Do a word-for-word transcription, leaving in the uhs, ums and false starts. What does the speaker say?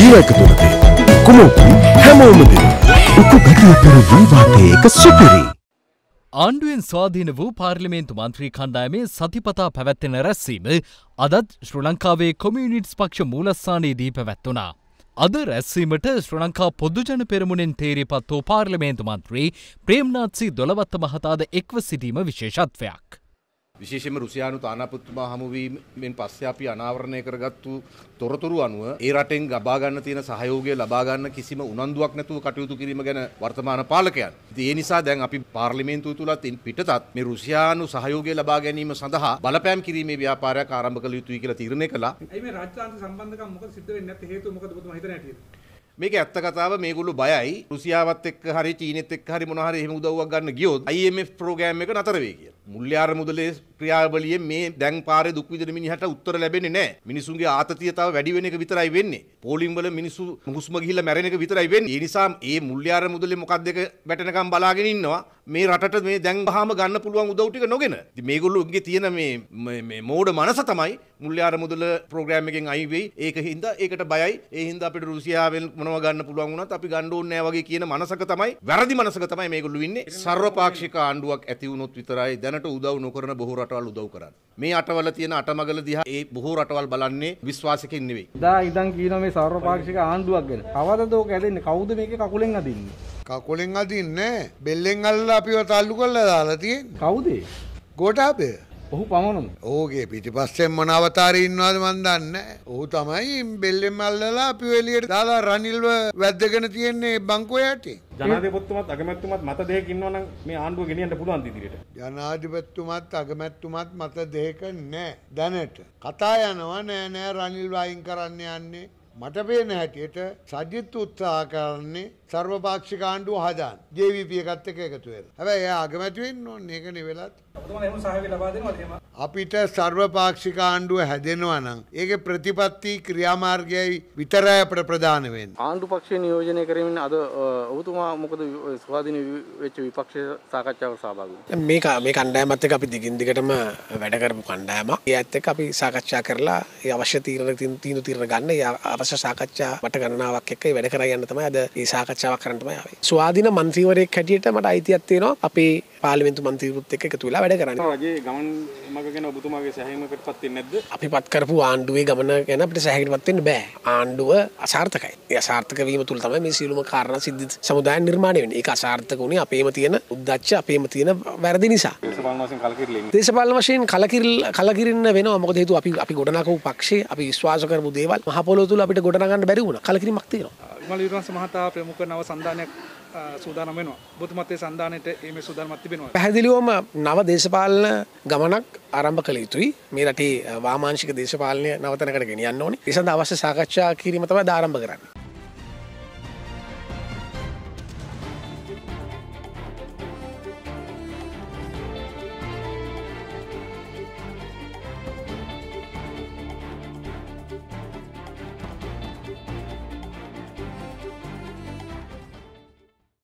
ජීවක තුනතේ කුමෝපි හැමෝම දෙන උකු ගතිය පෙර වීවාතේ එක සුපිරි. ආණ්ඩුවෙන් ස්වාධීන වූ පාර්ලිමේන්තු මන්ත්‍රී කණ්ඩායමේ සතිපතා පැවැත්වෙන රැස්වීම අදත් ශ්‍රී ලංකාවේ කොමියුනිස්ට් පක්ෂ මූලස්ථානයේදී පැවැත්වුණා. අද රැස්වීමට ශ්‍රී ලංකා පොදුජන පෙරමුණෙන් තේරීපත් වූ පාර්ලිමේන්තු මන්ත්‍රී ප්‍රේම්නාත් සී දොළවත්ත මහතාද එක්ව සිටීම විශේෂත්වයක්. විශේෂයෙන්ම රුසියානු තානාපතිතුමා හමුවීමෙන් පස්සේ අපි අනාවරණය කරගත්තු තොරතුරු අනුව ඒ රටෙන් ලබා ගන්න තියෙන සහයෝගය ලබා ගන්න කිසිම උනන්දුවක් නැතුව කටයුතු කිරීම ගැන වර්තමාන පාලකයන්. ඉතින් ඒ නිසා දැන් අපි පාර්ලිමේන්තුව තුලත් පිටතත් මේ රුසියානු සහයෝගය ලබා ගැනීම සඳහා බලපෑම් කිරීමේ ව්‍යාපාරයක් ආරම්භ කළ යුතුයි කියලා තීරණය කළා. ඇයි මේ රාජ්‍යාන්තර සම්බන්ධකම් මොකද සිද්ධ වෙන්නේ නැත්තේ හේතුව මොකද ඔබතුමා හිතන හැටියට? මේක ඇත්ත කතාව මේගොල්ලෝ බයයි රුසියාවත් එක්ක හරි චීනෙත් එක්ක හරි මොනවා හරි එහෙම උදව්වක් ගන්න ගියොත් I M F ප්‍රෝග්‍රෑම් එක නතර වෙයි කියලා. මුල්‍ය ආරමුදලේ ක්‍රියාවලියේ මේ දැන් පාරේ දුක් විඳින මිනිහට උත්තර ලැබෙන්නේ නැහැ. මිනිසුන්ගේ ආතතිය තව වැඩි වෙන එක විතරයි වෙන්නේ. පෝලිම් වල මිනිස්සු හුස්ම ගිහිල්ලා මැරෙන එක විතරයි වෙන්නේ. ඒ නිසා මේ මුල්‍ය ආරමුදලේ මොකක්ද එක වැටෙනකම් බලාගෙන ඉන්නවා. මේ රටට මේ දැන් වහාම ගන්න පුළුවන් උදව් ටික නොගෙන. ඉතින් මේගොල්ලෝගේ තියෙන මේ මේ මෝඩ මනස තමයි මුල්‍ය ආරමුදල ප්‍රෝග්‍රෑම් එකෙන් අයින් වෙයි. ඒක හින්දා ඒකට බයයි. ඒ හින්දා අපිට රුසියාවෙන් මොනවා ගන්න පුළුවන් වුණත් අපි ගන්න ඕනේ නැහැ වගේ කියන මනසක තමයි වැරදි මනසක තමයි මේගොල්ලෝ ඉන්නේ. සර්වපාක්ෂික ආණ්ඩුවක් ඇති වුණොත් විතරයි දැනට උදව් නොකරන බොහෝ රටවල් උදව් කරන්නේ. මේ අටවල තියෙන අටමගල දිහා ඒ බොහෝ රටවල් බලන්නේ විශ්වාසකින් නෙවෙයි. දා ඉඳන් කියනවා මේ සර්වපාක්ෂික ආණ්ඩුවක් ගැන. කවදද ඕක ඇදෙන්නේ? කවුද මේකේ කකුලෙන් අදින්නේ? කකුලෙන් අදින්නේ බෙල්ලෙන් අල්ලලා අපිව තල්ලු කරලා දාලා තියෙන්නේ. කවුද? ගෝඨාභය. ඔහු පමණම. ඔහුගේ පිටිපස්සෙන් මොන අවතාරේ ඉන්නවද මන් දන්නේ නැහැ. ඔහු තමයි බෙල්ලෙන් අල්ලලා අපිව එළියට දාලා රනිල්ව වැද්දගෙන තියෙන්නේ බංකුව යටි. ජනාධිපතිතුමත් අගමැතිතුමත් මත දෙකක ඉන්නවා නම් මේ ආණ්ඩුව ගෙනියන්න පුළුවන් ඉදිරියට. ජනාධිපතිතුමත් අගමැතිතුමත් මත දෙකක නැහැ. දැනට කතා යනවා නෑ නෑ රනිල්ව අයින් කරන්න යන්නේ. මට පේන හැටියට සජිත් උත්සාහ කරන්නේ සර්වපාක්ෂික ආණ්ඩුව හදාන්න. J V P එකත් එක්ක එකතු වෙලා. හැබැයි එයා අගමැති වෙන්න ඕනේ. ඒකනේ වෙලත්. ඔබතුමාලා එහෙම සහයෝගය ලබා දෙනවද එහෙම? අපිට සර්වපාක්ෂික ආණ්ඩුව හැදෙනවා නම් ඒකේ ප්‍රතිපත්ති ක්‍රියාමාර්ගයයි විතරයි අපිට ප්‍රධාන වෙන්නේ. ආණ්ඩු පක්ෂය නියෝජනය කරමින් අද ඔබතුමා මොකද ස්වාධීන වෙච්ච විපක්ෂ සාකච්ඡාවක සහභාගී වුණේ? මේක මේ කණ්ඩායමත් එක්ක අපි දිගින් දිගටම වැඩ කරපු කණ්ඩායමක්. ඒත් එක්ක අපි සාකච්ඡා කරලා ඒ අවශ්‍ය තීරණ තීන්දුව තීරණ ගන්න ඒ අවශ්‍ය සාකච්ඡා මට ගණනාවක් එක්ක වැඩ කරා යන්න තමයි අද මේ සාකච්ඡාවක් කරන්න තමයි ආවේ. ස්වාධීන මන්ත්‍රීවරයෙක් හැටියට මට අයිතියක් තියෙනවා අපේ පාර්ලිමේන්තු මන්ත්‍රීවරුත් එක්ක එකතු වෙලා වැඩ කරන්න. රජයේ ගමන් මග ගැන ඔබතුමාගේ සැහැීමකටපත් වෙන්නේ නැද්ද? අපි පත් කරපු ආණ්ඩුවේ ගමන ගැන අපිට සැහැීමකටපත් වෙන්න බෑ. ආණ්ඩුව අසාර්ථකයි. ඒ අසාර්ථක වීම තුල තමයි මේ සියලුම කාරණා සිද්ධ සමුදාය නිර්මාණය වෙන්නේ. ඒක අසාර්ථක වුණේ අපේම තියෙන උද්දච්ච අපේම තියෙන වැරදි නිසා. දේශපාලන වශයෙන් කලකිරිලා ඉන්නේ. දේශපාලන වශයෙන් කලකිරිල්ල කලකිරින්න වෙනවා. මොකද හේතුව අපි අපි ගොඩනගපු පක්ෂේ අපි විශ්වාස කරපු දේවල් මහ පොළොව තුල අපිට ගොඩනගන්න බැරි වුණා. කලකිරීමක් තියෙනවා. විමල් විරවංශ මහතා ප්‍රමුඛ නව සන්දානයක් සූදානම් වෙනවා. ඔබතුමාත් ඒ සන්දානෙට මේ සූදානමක් තිබෙනවා. පැහැදිලිවම නව දේශපාලන ගමනක් ආරම්භ කළ යුතුයි. මේ රටේ වාමාංශික දේශපාලනය නවතනකට ගෙනියන්න ඕනේ. ඒ සඳහා අවශ්‍ය සාකච්ඡා කිරීම තමයි ආරම්භ කරන්නේ.